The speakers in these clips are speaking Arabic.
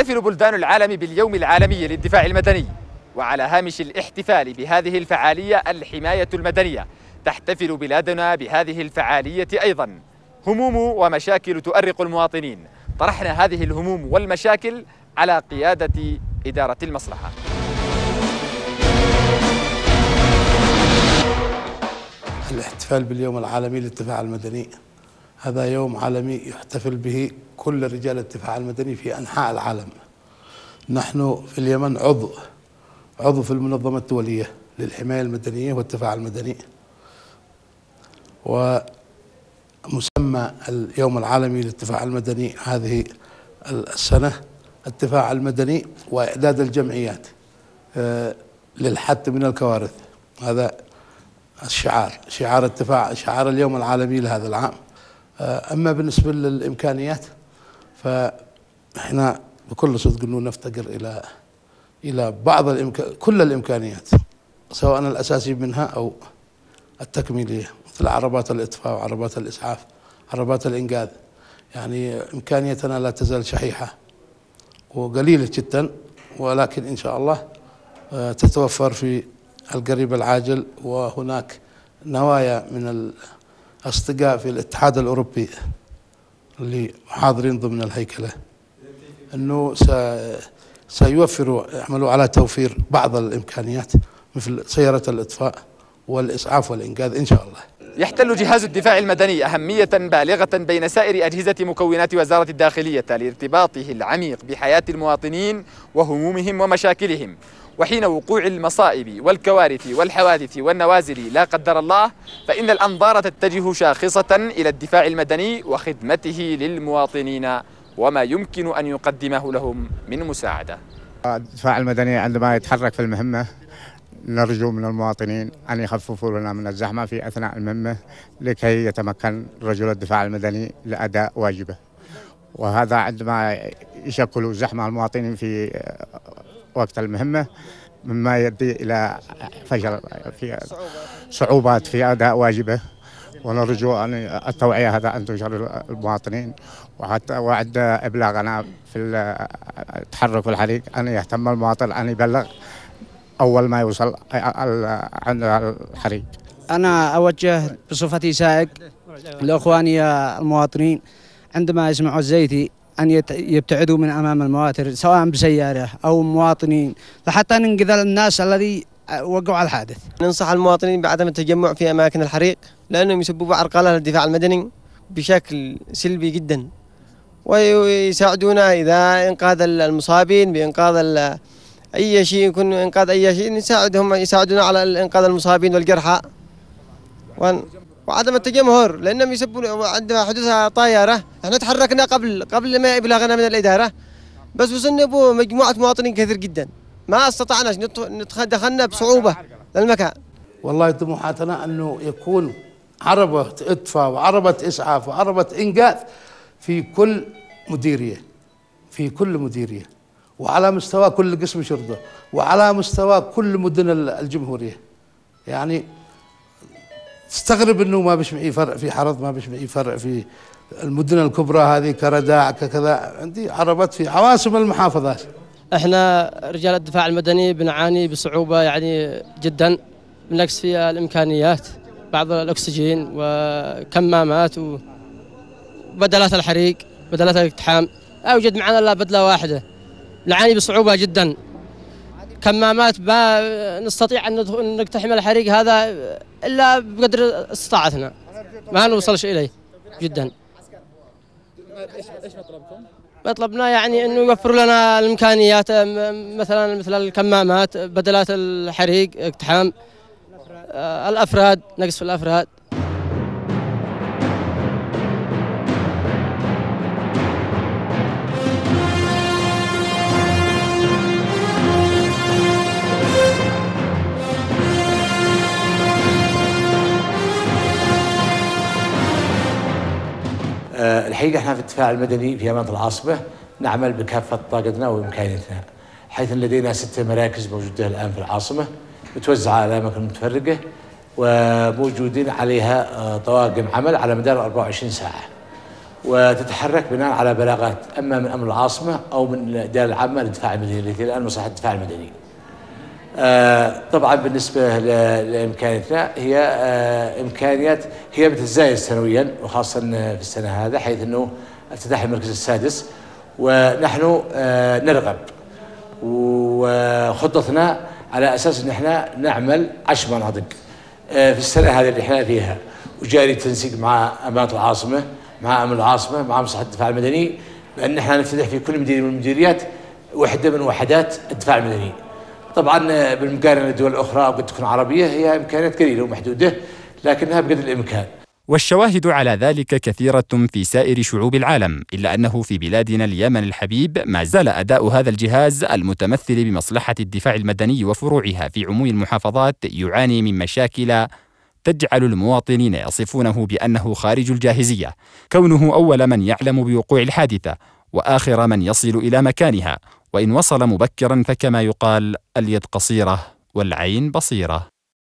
تحتفل بلدان العالم باليوم العالمي للدفاع المدني، وعلى هامش الاحتفال بهذه الفعالية الحماية المدنية تحتفل بلادنا بهذه الفعالية أيضا. هموم ومشاكل تؤرق المواطنين، طرحنا هذه الهموم والمشاكل على قيادة إدارة المصلحة. الاحتفال باليوم العالمي للدفاع المدني، هذا يوم عالمي يحتفل به كل رجال الدفاع المدني في أنحاء العالم. نحن في اليمن عضو في المنظمة الدولية للحماية المدنية والدفاع المدني، ومسمى اليوم العالمي للدفاع المدني هذه السنة الدفاع المدني وإعداد الجمعيات للحد من الكوارث. هذا شعار الدفاع، شعار اليوم العالمي لهذا العام. أما بالنسبة للإمكانيات فإحنا بكل صدق أنه نفتقر إلى كل الإمكانيات، سواء الأساسي منها أو التكميلية، مثل عربات الإطفاء وعربات الإسعاف، عربات الإنقاذ. يعني إمكانيتنا لا تزال شحيحة وقليلة جدا، ولكن إن شاء الله تتوفر في القريب العاجل. وهناك نوايا من الأصدقاء في الاتحاد الأوروبي اللي حاضرين ضمن الهيكلة أنه يعملوا على توفير بعض الإمكانيات مثل سيارة الإطفاء والإسعاف والإنقاذ إن شاء الله. يحتل جهاز الدفاع المدني أهمية بالغة بين سائر أجهزة مكونات وزارة الداخلية لارتباطه العميق بحياة المواطنين وهمومهم ومشاكلهم، وحين وقوع المصائب والكوارث والحوادث والنوازل لا قدر الله فإن الأنظار تتجه شاخصة إلى الدفاع المدني وخدمته للمواطنين وما يمكن أن يقدمه لهم من مساعدة. الدفاع المدني عندما يتحرك في المهمة نرجو من المواطنين أن يخففوا لنا من الزحمة في أثناء المهمة لكي يتمكن رجل الدفاع المدني لأداء واجبه، وهذا عندما يشكل زحمة المواطنين في وقت المهمة مما يؤدي إلى فشل في صعوبات في أداء واجبه. ونرجو أن التوعية هذا أن تنشر المواطنين، وعند إبلاغنا في التحرك في الحريق أن يهتم المواطن أن يبلغ أول ما يوصل عند الحريق. أنا أوجه بصفتي سائق لأخواني المواطنين عندما يسمعوا الزيتي أن يبتعدوا من أمام المواتر سواء بسيارة أو مواطنين، لحتى ننقذ الناس الذي وقعوا على الحادث. ننصح المواطنين بعدم التجمع في أماكن الحريق لأنهم يسببوا عرقلة للدفاع المدني بشكل سلبي جدا، ويساعدونا إذا إنقاذ المصابين بإنقاذ أي شيء، يكون إنقاذ أي شيء يساعدونا على إنقاذ المصابين والجرحى، وعدم التجمهر لأنهم يسببوا عندما حدوث طائرة. احنا تحركنا قبل ما إبلاغنا من الإدارة، بس وصلنا بمجموعة مواطنين كثير جدا ما استطعناش دخلنا بصعوبة للمكان. والله طموحاتنا أنه يكون عربة إطفاء وعربة إسعاف وعربة إنقاذ في كل مديرية، وعلى مستوى كل قسم شرطة، وعلى مستوى كل مدن الجمهورية. يعني تستغرب انه ما بيش معي فرق في حرض، ما بيش معي فرق في المدن الكبرى هذه كرداع كذا، عندي عربات في عواصم المحافظات. احنا رجال الدفاع المدني بنعاني بصعوبة يعني جدا من نقص في الامكانيات، بعض الاكسجين وكمامات وبدلات الحريق، بدلات الاقتحام، لا يوجد معنا الا بدلة واحدة. نعاني بصعوبة جدا، كمامات ما نستطيع أن نقتحم الحريق هذا إلا بقدر استطاعتنا، ما نوصلش إليه جدا. إيش مطلبكم؟ مطلبنا يعني أنه يوفروا لنا الإمكانيات مثل الكمامات، بدلات الحريق، اقتحام الأفراد، نقص في الأفراد. الحقيقة احنا في الدفاع المدني في أمانة العاصمة نعمل بكافة طاقتنا وإمكانياتنا، حيث لدينا 6 مراكز موجودة الآن في العاصمة متوزعة على أماكن متفرقة، وموجودين عليها طواقم عمل على مدار 24 ساعة. وتتحرك بناء على بلاغات اما من امن العاصمه او من الاداره العامه للدفاع المدني التي الان مصلحه الدفاع المدني. طبعا بالنسبه لامكانياتنا هي امكانيات هي بتتزايد سنويا وخاصه في السنه هذا، حيث انه افتتاح المركز السادس ونحن نرغب وخطتنا على اساس ان احنا نعمل 10 مناطق في السنه هذه اللي احنا فيها، وجاري التنسيق مع امانه العاصمه مع امن العاصمه مع مصلحه الدفاع المدني بان احنا نفتتح في كل مديريه من المديريات وحده من وحدات الدفاع المدني. طبعا بالمقارنه للدول الاخرى وقد تكون عربيه هي امكانيات قليله ومحدوده لكنها بقدر الامكان. والشواهد على ذلك كثيرة في سائر شعوب العالم، إلا أنه في بلادنا اليمن الحبيب ما زال أداء هذا الجهاز المتمثل بمصلحة الدفاع المدني وفروعها في عموم المحافظات يعاني من مشاكل تجعل المواطنين يصفونه بأنه خارج الجاهزية، كونه أول من يعلم بوقوع الحادثة وآخر من يصل إلى مكانها، وإن وصل مبكرا فكما يقال اليد قصيرة والعين بصيرة.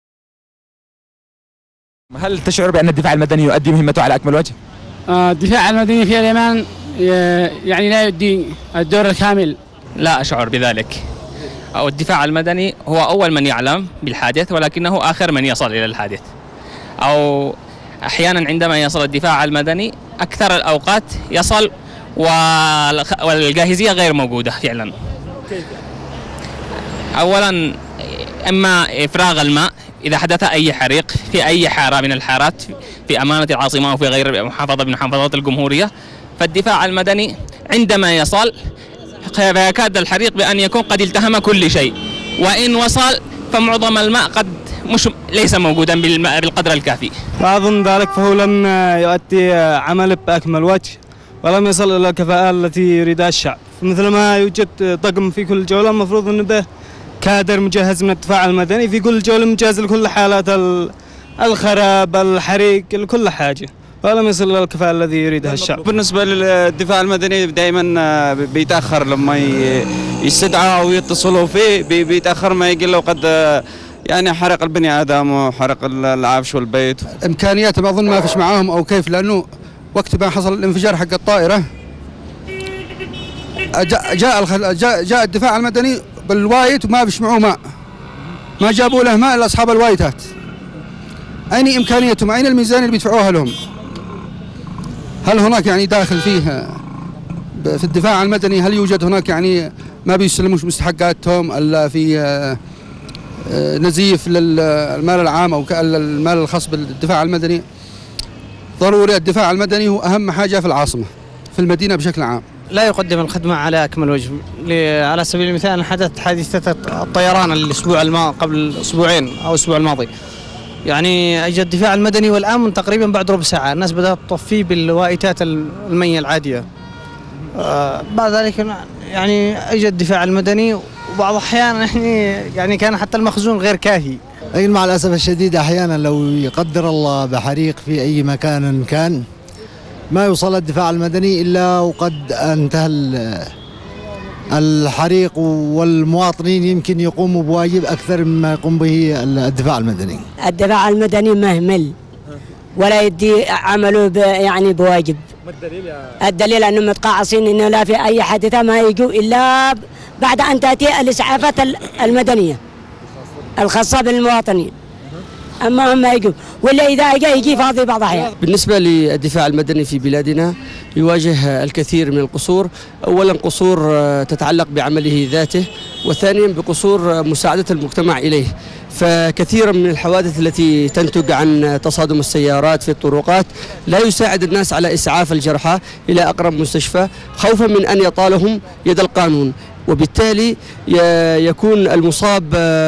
هل تشعر بأن الدفاع المدني يؤدي مهمته على أكمل وجه؟ الدفاع المدني في اليمن يعني لا يؤدي الدور الكامل. لا أشعر بذلك. أو الدفاع المدني هو أول من يعلم بالحادث ولكنه آخر من يصل إلى الحادث، أو أحيانا عندما يصل الدفاع المدني أكثر الأوقات يصل والجاهزية غير موجودة فعلا. أولا إما إفراغ الماء إذا حدث أي حريق في أي حارة من الحارات في أمانة العاصمة أو في غير محافظة من محافظات الجمهورية، فالدفاع المدني عندما يصل فيكاد الحريق بأن يكون قد التهم كل شيء، وإن وصل فمعظم الماء قد ليس موجودا بالقدر الكافي. وأظن ذلك فهو لم يؤدي عمله بأكمل وجه ولم يصل إلى الكفاءة التي يريدها الشعب. مثل ما يوجد طقم في كل جولة المفروض أنه به كادر مجهز من الدفاع المدني في كل جولة مجهز لكل حالات الخراب الحريق لكل حاجة، ولم يصل إلى الكفاءة الذي يريدها الشعب. بالنسبة للدفاع المدني دائما بيتأخر لما يستدعى أو يتصلوا فيه بيتأخر، ما يقل له قد يعني حرق البني آدم وحرق العفش والبيت. إمكانياتهم أظن ما فيش معاهم أو كيف، لأنه وقت ما حصل الانفجار حق الطائرة جاء الدفاع المدني بالوايت وما فيش معه ماء، ما جابوا له ماء إلا أصحاب الوايتات. أين إمكانيتهم؟ أين الميزانية اللي بيدفعوها لهم؟ هل هناك يعني داخل فيه في الدفاع المدني هل يوجد هناك يعني ما بيسلموش مستحقاتهم إلا في نزيف للمال العام أو المال الخاص بالدفاع المدني؟ ضروري الدفاع المدني هو أهم حاجة في العاصمة في المدينة بشكل عام. لا يقدم الخدمة على أكمل وجه. على سبيل المثال حدث حادثة الطيران الأسبوع قبل أسبوعين أو الأسبوع الماضي، يعني أجى الدفاع المدني والآن تقريبا بعد ربع ساعة الناس بدأت تطفيه بالوائتات المية العادية. بعد ذلك يعني أجى الدفاع المدني وبعض الأحيان يعني كان حتى المخزون غير كافي. أي مع الأسف الشديد أحيانا لو يقدر الله بحريق في أي مكان كان ما يوصل الدفاع المدني إلا وقد انتهى الحريق، والمواطنين يمكن يقوموا بواجب أكثر مما يقوم به الدفاع المدني. الدفاع المدني مهمل ولا يدي عمله يعني بواجب. الدليل أنهم متقاعسين إنه لا في أي حادثة ما يجوا إلا بعد أن تأتي الإسعافات المدنية الخاصة بالمواطنين، أما هم ما يجوا، ولا إذا يجي فاضي بعض الأحيان. بالنسبة للدفاع المدني في بلادنا يواجه الكثير من القصور، أولا قصور تتعلق بعمله ذاته، وثانيا بقصور مساعدة المجتمع إليه. فكثيرا من الحوادث التي تنتج عن تصادم السيارات في الطرقات لا يساعد الناس على إسعاف الجرحى إلى أقرب مستشفى خوفا من أن يطالهم يد القانون، وبالتالي يكون المصاب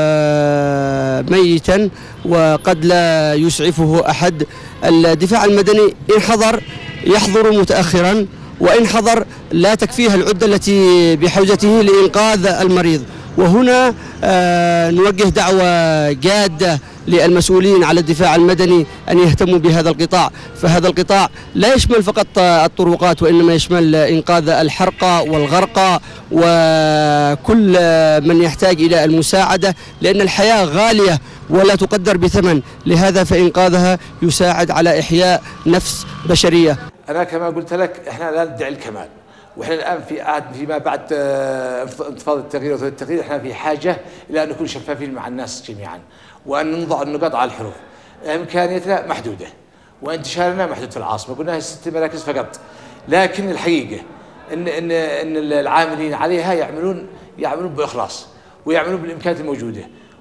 ميتا وقد لا يسعفه أحد. الدفاع المدني إن حضر يحضر متأخرا، وإن حضر لا تكفيها العدة التي بحوزته لإنقاذ المريض. وهنا نوجه دعوة جادة للمسؤولين على الدفاع المدني أن يهتموا بهذا القطاع، فهذا القطاع لا يشمل فقط الطرقات وإنما يشمل إنقاذ الحرقى والغرقى وكل من يحتاج إلى المساعدة، لأن الحياة غالية ولا تقدر بثمن، لهذا فإنقاذها يساعد على إحياء نفس بشرية. أنا كما قلت لك إحنا لا ندعي الكمال، وإحنا الآن فيما بعد انتفاضة التغيير وثورة التغيير إحنا في حاجة إلى أن نكون شفافين مع الناس جميعا، وأن نضع النقاط على الحروف. إمكانيتنا محدودة وانتشارنا محدود في العاصمة، قلنا 6 مراكز فقط، لكن الحقيقة إن العاملين عليها يعملون بإخلاص ويعملون بالإمكانيات الموجودة،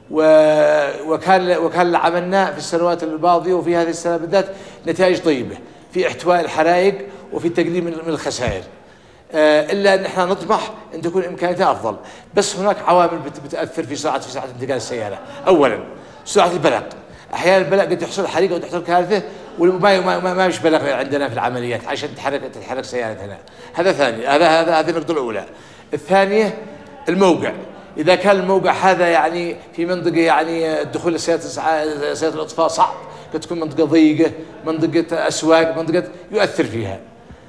وكان عملنا في السنوات الماضية وفي هذه السنة بالذات نتائج طيبة في احتواء الحرائق وفي التقليل من الخسائر، إلا أن احنا نطمح أن تكون إمكانياتها أفضل. بس هناك عوامل بتأثر في سرعة انتقال السيارة. أولا سرعة البلاغ، أحيانا البلاغ قد تحصل حريقة أو تحصل كارثة وما مش بلاغ عندنا في العمليات عشان تتحرك سيارتنا. هذا ثاني، هذه النقطة الأولى. الثانية الموقع، إذا كان الموقع هذا يعني في منطقة يعني الدخول لسيارة الإطفاء صعب، قد تكون منطقة ضيقة، منطقة أسواق، منطقة يؤثر فيها.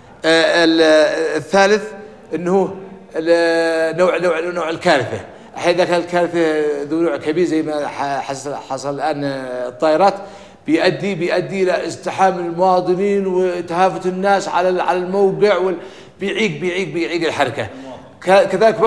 الثالث أنه نوع الكارثة، أحيانا إذا كانت الكارثة ذو نوع كبير زي ما حصل الآن الطائرات بيؤدي إلى ازدحام المواطنين وتهافت الناس على الموقع بيعيق الحركة. كذلك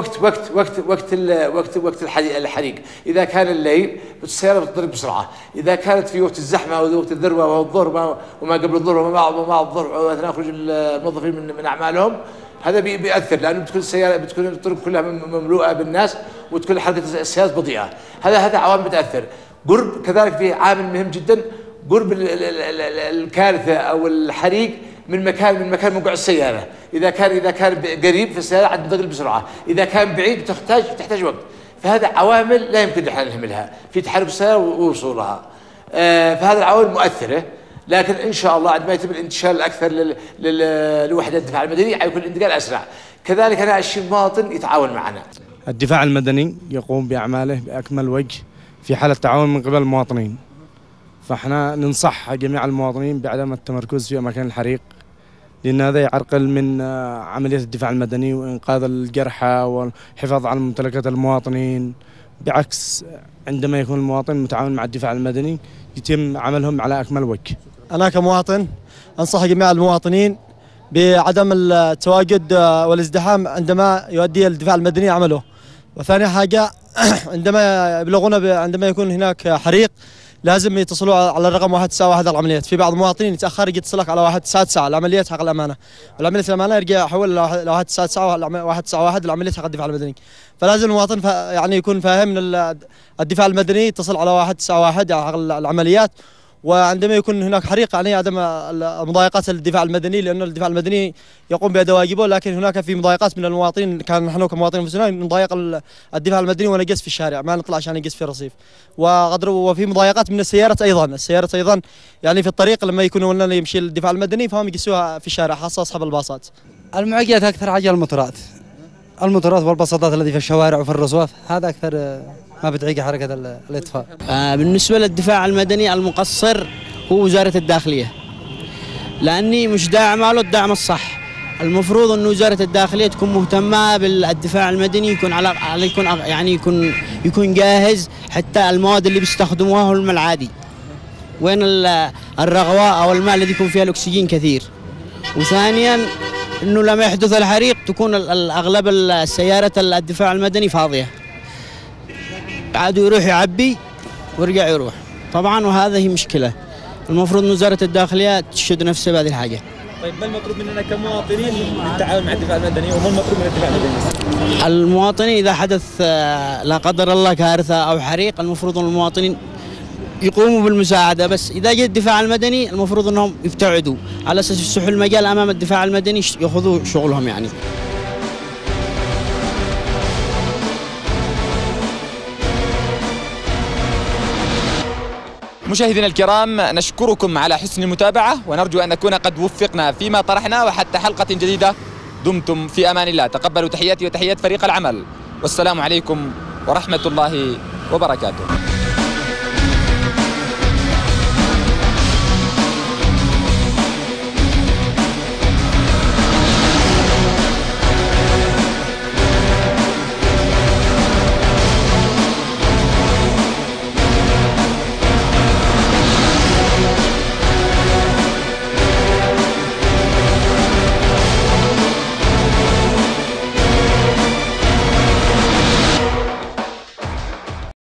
وقت الحريق، إذا كان الليل السيارة بتضرب بسرعة، إذا كانت في وقت الزحمة أو وقت الذروة وهو الظهر وما قبل الظهر وما الظهر وأثناء خروج الموظفين من أعمالهم، هذا بيأثر، لأنه بتكون الطرق كلها مملوءة بالناس وتكون حركة السيارات بطيئة. هذا عوامل بتأثر. قرب كذلك في عامل مهم جدا، قرب الكارثة أو الحريق من مكان موقع السيارة. إذا كان قريب في السيارة عاد تنتقل بسرعة، إذا كان بعيد تحتاج وقت. فهذا عوامل لا يمكن نحن نهملها في تحرك السيارة ووصولها. فهذه العوامل مؤثرة، لكن إن شاء الله عندما يتم الانتشار الأكثر لوحدات الدفاع المدني حيكون الانتقال أسرع. كذلك أنا أشيل مواطن يتعاون معنا. الدفاع المدني يقوم بأعماله بأكمل وجه في حالة تعاون من قبل المواطنين، فاحنا ننصح جميع المواطنين بعدم التمركز في أماكن الحريق، لأن هذا يعرقل من عملية الدفاع المدني وإنقاذ الجرحى والحفاظ على ممتلكات المواطنين. بعكس عندما يكون المواطن متعاون مع الدفاع المدني يتم عملهم على أكمل وجه. أنا كمواطن أنصح جميع المواطنين بعدم التواجد والازدحام عندما يؤدي الدفاع المدني عمله. وثاني حاجة عندما يبلغونا عندما يكون هناك حريق لازم يتصلوا على الرقم 191 العمليات. في بعض المواطنين يتأخر يجي يتصلك على 199 العمليات حق الأمانة، والعملية الأمانة يرجع يحول ل 191 العمليات حق الدفاع المدني. فلازم المواطن يعني يكون فاهم من الدفاع المدني يتصل على 191 حق العمليات، وعندما يكون هناك حريق يعني عدم مضايقات الدفاع المدني، لأن الدفاع المدني يقوم بأداء واجبه، لكن هناك في مضايقات من المواطنين. كان نحن كمواطنين مسلمين نضايق الدفاع المدني ونقص في الشارع، ما نطلع عشان نقص في الرصيف. وفي مضايقات من السيارة أيضا يعني في الطريق لما يكونوا لنا يمشي الدفاع المدني فهم يقصوها في الشارع، خاصة أصحاب الباصات. المعيقات أكثر حاجة المطرات والباصات التي في الشوارع وفي الرصوف، هذا أكثر ما بتعيق حركة الإطفاء. بالنسبة للدفاع المدني المقصر هو وزارة الداخلية، لأني مش داعم له الدعم الصح. المفروض أن وزارة الداخلية تكون مهتمة بالدفاع المدني، يكون جاهز، حتى المواد اللي بيستخدموها هو الماء العادي، وين الرغوة أو الماء الذي يكون فيها الأكسجين كثير. وثانيا أنه لما يحدث الحريق تكون أغلب السيارة الدفاع المدني فاضية، عادوا يروح يعبي ويرجع يروح طبعا، وهذه مشكلة. المفروض وزارة الداخلية تشد نفسها بهذه الحاجة. طيب ما المطلوب مننا كمواطنين للتعاون مع الدفاع المدني، وما المطلوب من الدفاع المدني؟ المواطنين إذا حدث لا قدر الله كارثة أو حريق، المفروض أن المواطنين يقوموا بالمساعدة، بس إذا جاء الدفاع المدني المفروض أنهم يبتعدوا على أساس يفتحوا المجال أمام الدفاع المدني يأخذوا شغلهم يعني. مشاهدينا الكرام، نشكركم على حسن المتابعة، ونرجو أن نكون قد وفقنا فيما طرحنا. وحتى حلقة جديدة دمتم في أمان الله. تقبلوا تحياتي وتحيات فريق العمل، والسلام عليكم ورحمة الله وبركاته.